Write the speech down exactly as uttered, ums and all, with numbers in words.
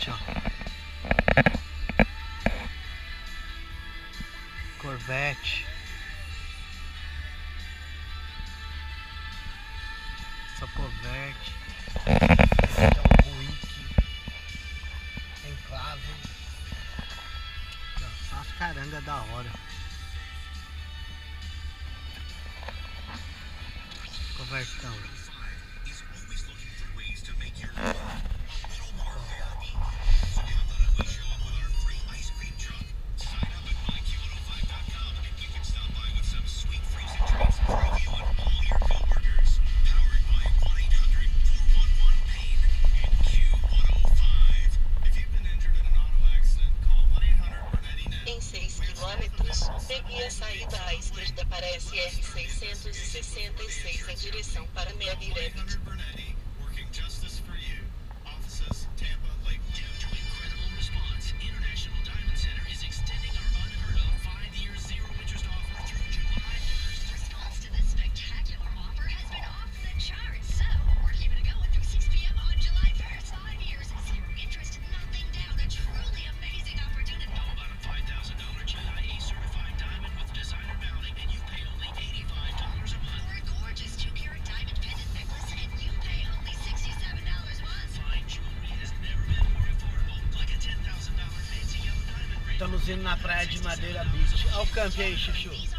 Corvette, ó. Corvette. Essa Corvette. Esse aqui é o Buick. Enclave. Só as carangas da hora. Convertão. Em seis quilômetros, pegue a saída à esquerda para S R seiscentos e sessenta e seis em direção para Mega Rapids. Estamos indo na praia de Madeira Beach. Olha o campo aí, Chuchu.